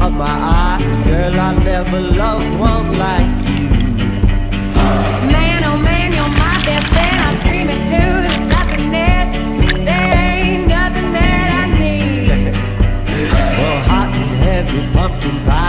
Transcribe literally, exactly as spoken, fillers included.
of my eye. Girl, I never loved one like you. Man, oh man, you're my best friend. I scream it too. There's nothing that, there ain't nothing that I need. Well, hot and heavy pumpkin pie.